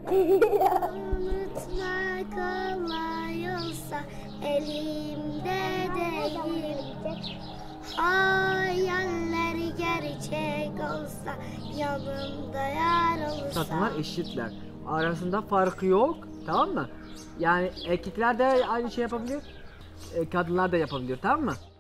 Unutmak kolay olsa elimde değil. Hayaller gerçek olsa yanımda yar olsa. Kadınlar eşitler. Arasında farkı yok. Tamam mı? Yani erkekler de aynı şey yapabiliyor. Kadınlar da yapabiliyor. Tamam mı?